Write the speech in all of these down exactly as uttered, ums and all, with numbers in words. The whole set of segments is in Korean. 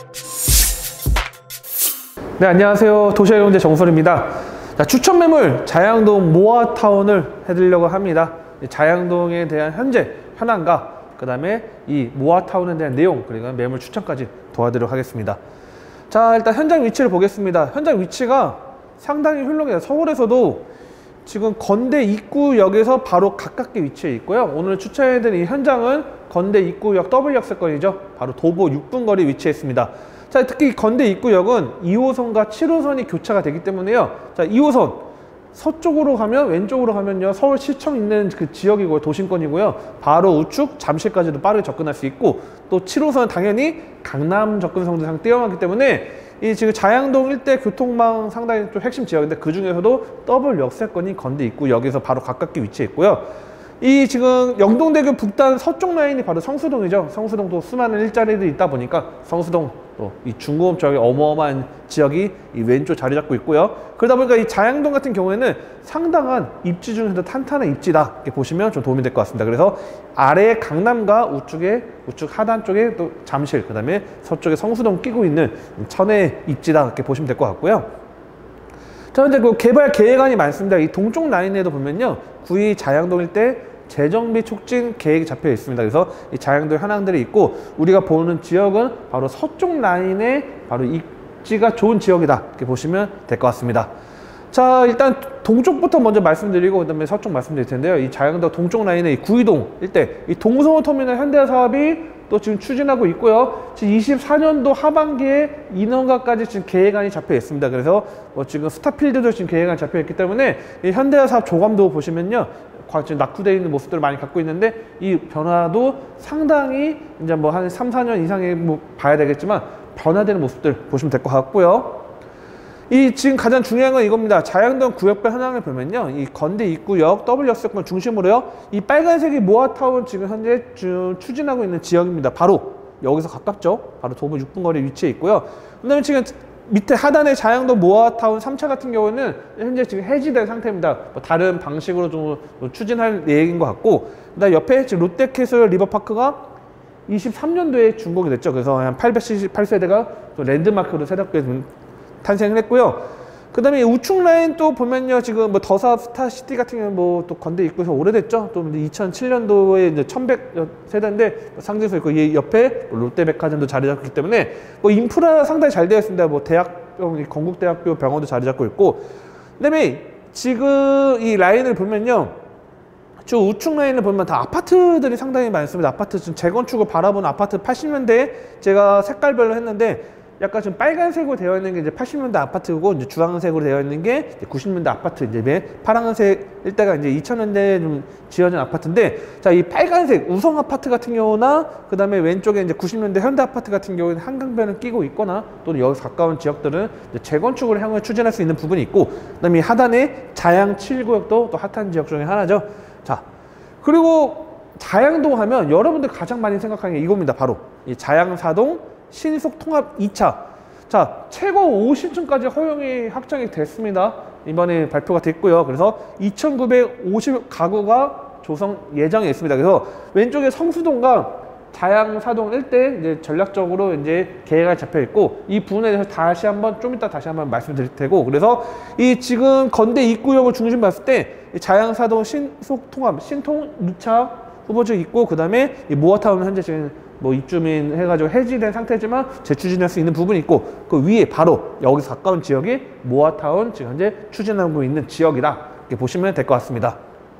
네, 안녕하세요. 도시화경제 정설입니다. 자, 추천 매물 자양동 모아타운을 해드리려고 합니다. 자양동에 대한 현재 현황과 그 다음에 이 모아타운에 대한 내용, 그리고 매물 추천까지 도와드리도록 하겠습니다. 자, 일단 현장 위치를 보겠습니다. 현장 위치가 상당히 훌륭해요. 서울에서도 지금 건대 입구역에서 바로 가깝게 위치해 있고요. 오늘 추천해드린 이 현장은 건대 입구역 W역세권이죠. 바로 도보 육 분 거리 위치해 있습니다. 자, 특히 건대 입구역은 이 호선과 칠 호선이 교차가 되기 때문에요. 자, 이 호선 서쪽으로 가면, 왼쪽으로 가면요, 서울시청 있는 그 지역이고요, 도심권이고요. 바로 우측 잠실까지도 빠르게 접근할 수 있고, 또 칠 호선은 당연히 강남 접근성도 상당히 뛰어나기 때문에 이 지금 자양동 일대 교통망 상당히 좀 핵심 지역인데, 그 중에서도 더블 역세권인 건대 입구역에서 바로 가깝게 위치해 있고요. 이 지금 영동대교 북단 서쪽 라인이 바로 성수동이죠. 성수동도 수많은 일자리들이 있다 보니까 성수동 또 이 중공업 지역의 어마어마한 지역이 이 왼쪽 자리 잡고 있고요. 그러다 보니까 이 자양동 같은 경우에는 상당한 입지 중에서도 탄탄한 입지다, 이렇게 보시면 좀 도움이 될 것 같습니다. 그래서 아래에 강남과 우측에 우측 하단 쪽에 또 잠실, 그 다음에 서쪽에 성수동 끼고 있는 천혜 입지다, 이렇게 보시면 될 것 같고요. 자, 현재 그 개발 계획안이 많습니다. 이 동쪽 라인에도 보면요, 구이 자양동 일대 재정비 촉진 계획이 잡혀 있습니다. 그래서 이 자양동 현황들이 있고, 우리가 보는 지역은 바로 서쪽 라인에 바로 입지가 좋은 지역이다, 이렇게 보시면 될 것 같습니다. 자, 일단 동쪽부터 먼저 말씀드리고 그 다음에 서쪽 말씀드릴 텐데요. 이 자양동 동쪽 라인의 이 구이동 일대, 이 동성호 터미널 현대 사업이 또 지금 추진하고 있고요. 지금 이십사 년도 하반기에 인허가까지 지금 계획안이 잡혀 있습니다. 그래서 뭐 지금 스타필드도 지금 계획안이 잡혀 있기 때문에 이 현대화 사업 조감도 보시면요, 지금 낙후되어 있는 모습들을 많이 갖고 있는데, 이 변화도 상당히 이제 뭐 한 삼, 사 년 이상의 뭐 봐야 되겠지만 변화되는 모습들 보시면 될 것 같고요. 이 지금 가장 중요한 건 이겁니다. 자양동 구역별 현황을 보면요, 이 건대 입구역 W역세권 중심으로요, 이 빨간색이 모아타운 지금 현재 주, 추진하고 있는 지역입니다. 바로 여기서 가깝죠. 바로 도보 육 분 거리에 위치해 있고요. 그 다음에 지금 밑에 하단의 자양동 모아타운 삼 차 같은 경우는 현재 지금 해지된 상태입니다. 뭐 다른 방식으로 좀 추진할 예정인 것 같고, 그다음 옆에 지금 롯데캐슬 리버파크가 이십삼 년도에 준공이 됐죠. 그래서 한 팔백칠십팔 세대가 또 랜드마크로 새롭게 탄생을 했고요. 그 다음에 우측 라인 또 보면요, 지금 뭐 더사 스타시티 같은 경우는 뭐 또 건대 입구에서 오래됐죠. 또 이천칠 년도에 이제 천백 세대인데 상징성 있고, 이 옆에 롯데백화점도 자리 잡기 때문에 뭐 인프라 상당히 잘 되어 있습니다. 뭐 대학병, 건국대학교 병원도 자리 잡고 있고, 그 다음에 지금 이 라인을 보면요, 저 우측 라인을 보면 다 아파트들이 상당히 많습니다. 아파트 지금 재건축을 바라보는 아파트, 팔십 년대에 제가 색깔별로 했는데, 약간 좀 빨간색으로 되어 있는 게 이제 팔십 년대 아파트고, 이제 주황색으로 되어 있는 게 구십 년대 아파트, 이제 맨 파란색 일대가 이제 이천 년대에 좀 지어진 아파트인데, 자, 이 빨간색 우성 아파트 같은 경우나, 그 다음에 왼쪽에 이제 구십 년대 현대 아파트 같은 경우에는 한강변을 끼고 있거나, 또는 여기서 가까운 지역들은 이제 재건축을 향해 추진할 수 있는 부분이 있고, 그 다음에 하단에 자양 칠 구역도 또 핫한 지역 중에 하나죠. 자, 그리고 자양동 하면 여러분들 가장 많이 생각하는 게 이겁니다. 바로 이 자양 사 동 신속통합 이 차. 자, 최고 오십 층까지 허용이 확정이 됐습니다. 이번에 발표가 됐고요. 그래서 이천구백오십 가구가 조성 예정에 있습니다. 그래서 왼쪽에 성수동과 자양 사 동 일대 이제 전략적으로 이제 계획이 잡혀 있고, 이 부분에 대해서 다시 한번 좀 이따 다시 한번 말씀드릴 테고, 그래서 이 지금 건대 입구역을 중심 봤을 때 자양 사 동 신속통합 신통 이 차 후보지 있고, 그 다음에 이 모아타운은 현재 지금 뭐 입주민 해가지고 해지된 상태지만 재추진할 수 있는 부분이 있고, 그 위에 바로 여기서 가까운 지역이 모아타운 지금 현재 추진하고 있는 지역이다, 이렇게 보시면 될 것 같습니다.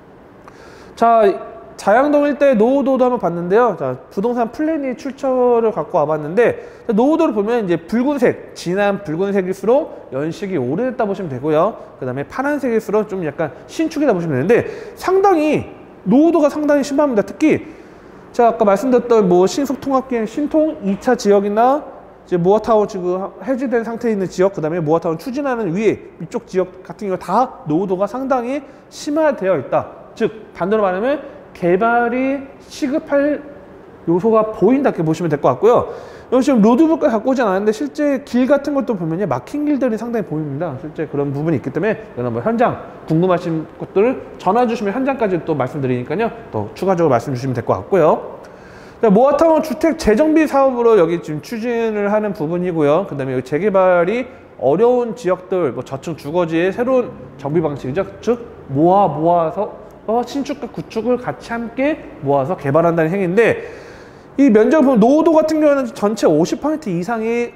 자, 자양동 일대 노후도도 한번 봤는데요. 자, 부동산 플래닛 출처를 갖고 와봤는데, 노후도를 보면 이제 붉은색, 진한 붉은색일수록 연식이 오래됐다 보시면 되고요. 그 다음에 파란색일수록 좀 약간 신축이다 보시면 되는데, 상당히 노후도가 상당히 심합니다. 특히 제가 아까 말씀드렸던 뭐 신속통합기행 신통 이 차 지역이나 이제 모아타운 지금 해지된 상태에 있는 지역, 그 다음에 모아타운 추진하는 위에 이쪽 지역 같은 경우 다 노후도가 상당히 심화되어 있다. 즉 반대로 말하면 개발이 시급할 요소가 보인다, 이렇게 보시면 될 것 같고요. 여기 지금 로드북까지 갖고 오진 않았는데, 실제 길 같은 것도 보면요, 막힌 길들이 상당히 보입니다. 실제 그런 부분이 있기 때문에, 이거는 뭐 현장 궁금하신 것들을 전화 주시면 현장까지 또 말씀드리니까요, 또 추가적으로 말씀 주시면 될 것 같고요. 모아타운 주택 재정비 사업으로 여기 지금 추진을 하는 부분이고요. 그 다음에 여기 재개발이 어려운 지역들, 뭐 저층 주거지의 새로운 정비 방식이죠. 즉 모아 모아서 어, 신축과 구축을 같이 함께 모아서 개발한다는 행위인데, 이 면적을 보면 노후도 같은 경우는 전체 오십 퍼센트 이상이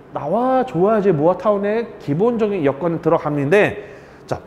나와줘야지 모아타운의 기본적인 여건에 들어가는데, 자,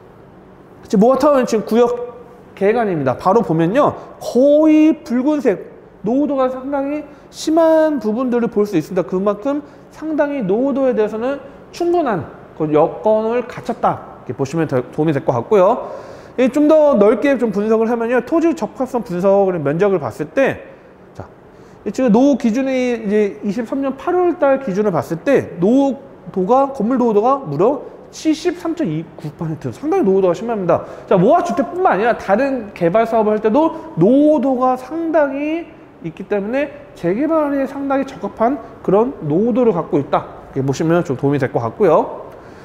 모아타운은 지금 구역 계획안입니다. 바로 보면요, 거의 붉은색 노후도가 상당히 심한 부분들을 볼 수 있습니다. 그만큼 상당히 노후도에 대해서는 충분한 그 여건을 갖췄다, 이렇게 보시면 도움이 될 것 같고요. 좀 더 넓게 좀 분석을 하면요, 토지 적합성 분석을 면적을 봤을 때, 자, 지금 노후 기준이 이제 이십삼 년 팔월 달 기준을 봤을 때 노후도가, 건물 노후도가 무려 칠십삼 점 이구 퍼센트, 상당히 노후도가 심합니다. 자, 모아주택뿐만 아니라 다른 개발 사업을 할 때도 노후도가 상당히 있기 때문에 재개발에 상당히 적합한 그런 노후도를 갖고 있다, 이렇게 보시면 좀 도움이 될 것 같고요.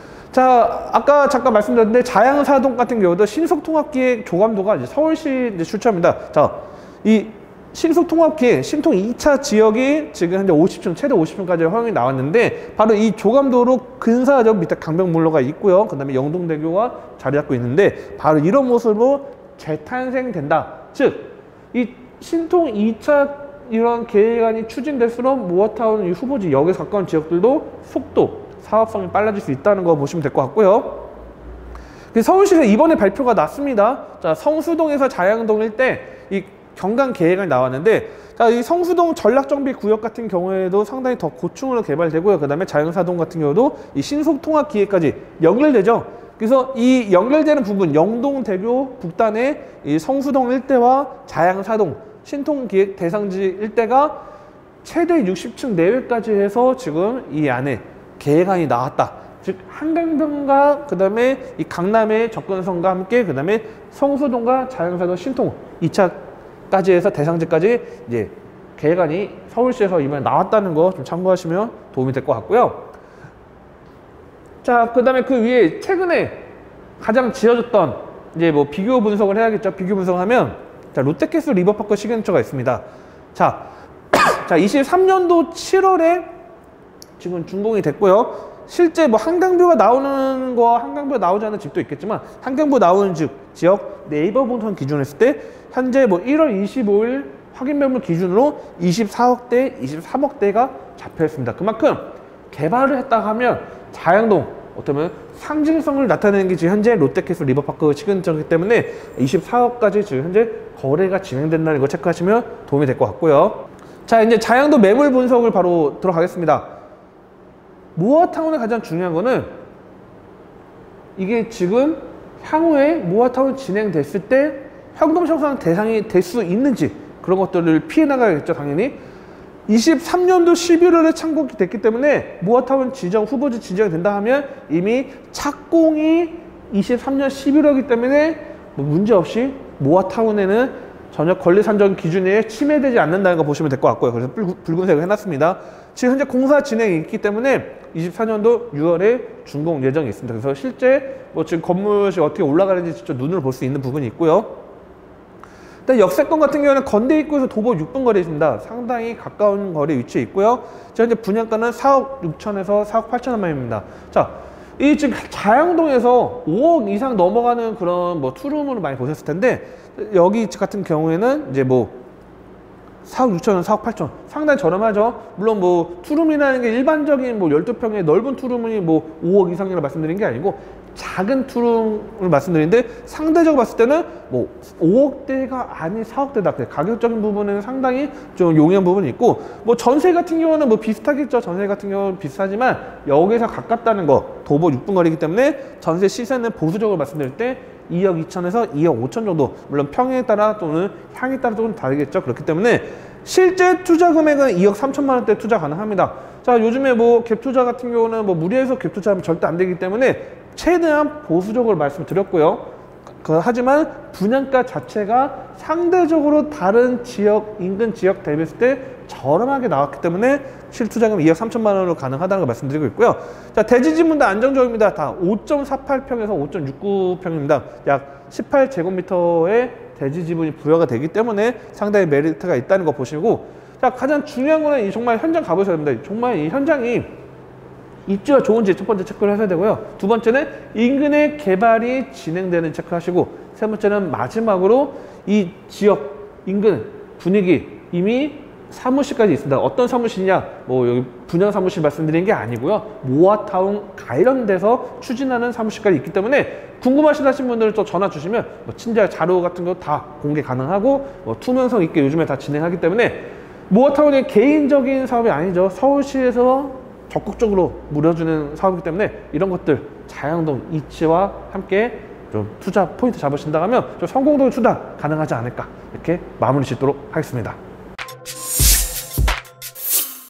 자, 아까 잠깐 말씀드렸는데 자양사동 같은 경우도 신속통합기획 조감도가 이제 서울시 이제 출처입니다. 자, 이 신속통합기획 신통 이 차 지역이 지금 현재 오십 층, 최대 오십 층까지 허용이 나왔는데, 바로 이 조감도로 근사하죠. 밑에 강변북로가 있고요. 그 다음에 영동대교가 자리 잡고 있는데, 바로 이런 모습으로 재탄생된다. 즉, 이 신통 이 차 이런 계획안이 추진될수록 모아타운 후보지 역에 가까운 지역들도 속도, 사업성이 빨라질 수 있다는 거 보시면 될 것 같고요. 서울시에서 이번에 발표가 났습니다. 자, 성수동에서 자양동 일대 이 경관 계획안이 나왔는데, 자, 이 성수동 전략정비 구역 같은 경우에도 상당히 더 고층으로 개발되고요. 그 다음에 자양사동 같은 경우도 이 신속통합 기획까지 연결되죠. 그래서 이 연결되는 부분, 영동대교 북단의 이 성수동 일대와 자양사동 신통기획 대상지 일대가 최대 육십 층 내외까지 해서 지금 이 안에 계획안이 나왔다. 즉 한강변과 그 다음에 이 강남의 접근성과 함께 그 다음에 성수동과 자양사동 신통 이 차까지 해서 대상지까지 이제 계획안이 서울시에서 이번에 나왔다는 거 좀 참고하시면 도움이 될 것 같고요. 자, 그 다음에 그 위에 최근에 가장 지어졌던 이제 뭐 비교 분석을 해야겠죠. 비교 분석하면, 자, 롯데캐슬 리버파크 시그니처가 있습니다. 자, 자, 이십삼 년도 칠월에 지금 준공이 됐고요. 실제 뭐 한강뷰가 나오는 거, 한강뷰가 나오지 않은 집도 있겠지만, 한강뷰 나오는 집, 지역 네이버 본선 기준으로 했을 때 현재 뭐 일월 이십오일 확인 매물 기준으로 이십사억 대, 이십삼억 대가 잡혀 있습니다. 그만큼 개발을 했다 하면 자양동 어쩌면 상징성을 나타내는 게 지금 현재 롯데캐슬 리버파크 시그니처이기 때문에 이십사억까지 지금 현재 거래가 진행된다는 거 체크하시면 도움이 될 것 같고요. 자, 이제 자양동 매물 분석을 바로 들어가겠습니다. 모아타운의 가장 중요한 거는 이게 지금 향후에 모아타운 진행됐을 때 현금 청산 대상이 될 수 있는지, 그런 것들을 피해 나가야겠죠, 당연히. 이십삼 년도 십일월에 착공이 됐기 때문에 모아타운 지정, 후보지 지정이 된다 하면 이미 착공이 이십삼 년 십일월이기 때문에 뭐 문제없이 모아타운에는 전혀 권리 산정 기준에 침해되지 않는다는 거 보시면 될 것 같고요. 그래서 붉은색을 해놨습니다. 지금 현재 공사 진행이 있기 때문에 이십사 년도 유월에 준공 예정이 있습니다. 그래서 실제 뭐 지금 건물이 어떻게 올라가는지 직접 눈으로 볼 수 있는 부분이 있고요. 일단 역세권 같은 경우는 건대 입구에서 도보 육 분 거리에 있습니다. 상당히 가까운 거리에 위치해 있고요. 현재 분양가는 사억 육천에서 사억 팔천원만입니다. 자, 이 지금 자양동에서 오억 이상 넘어가는 그런 뭐 투룸을 많이 보셨을 텐데, 여기 같은 경우에는 이제 뭐 사억 육천원, 사억 팔천, 상당히 저렴하죠. 물론 뭐 투룸이라는 게 일반적인 뭐 열두 평의 넓은 투룸이 뭐 오억 이상이라고 말씀드린 게 아니고, 작은 투룸을 말씀드리는데 상대적으로 봤을 때는 뭐 오억대가 아닌 사억대다. 가격적인 부분은 상당히 좀 용이한 부분이 있고, 뭐 전세 같은 경우는 뭐 비슷하겠죠. 전세 같은 경우는 비슷하지만 여기서 가깝다는 거, 도보 육 분 거리이기 때문에 전세 시세는 보수적으로 말씀드릴 때 이억 이천에서 이억 오천 정도, 물론 평에 따라 또는 향에 따라 조금 다르겠죠. 그렇기 때문에 실제 투자 금액은 이억 삼천만 원대 투자 가능합니다. 자, 요즘에 뭐 갭 투자 같은 경우는 뭐 무리해서 갭 투자하면 절대 안 되기 때문에 최대한 보수적으로 말씀드렸고요. 그, 하지만 분양가 자체가 상대적으로 다른 지역, 인근 지역 대비했을 때 저렴하게 나왔기 때문에 실투자금 이억 삼천만 원으로 가능하다는 걸 말씀드리고 있고요. 자, 대지 지분도 안정적입니다. 다 오 점 사팔 평에서 오 점 육구 평입니다. 약 십팔 제곱미터의 대지 지분이 부여가 되기 때문에 상당히 메리트가 있다는 거 보시고, 자, 가장 중요한 거는 이 정말 현장 가보셔야 됩니다. 정말 이 현장이 입지가 좋은지 첫 번째 체크를 하셔야 되고요. 두 번째는 인근의 개발이 진행되는 체크하시고, 세 번째는 마지막으로 이 지역 인근 분위기, 이미 사무실까지 있습니다. 어떤 사무실이냐, 뭐 여기 분양 사무실 말씀드리는 게 아니고요. 모아타운 관련돼서 추진하는 사무실까지 있기 때문에 궁금하신 분들은 또 전화 주시면 뭐 친절 자료 같은 거 다 공개 가능하고, 뭐 투명성 있게 요즘에 다 진행하기 때문에 모아타운의 개인적인 사업이 아니죠. 서울시에서 적극적으로 물려주는 사업이기 때문에 이런 것들 자양동 이치와 함께 좀 투자 포인트 잡으신다 하면 좀 성공적인 투자 가능하지 않을까, 이렇게 마무리 짓도록 하겠습니다.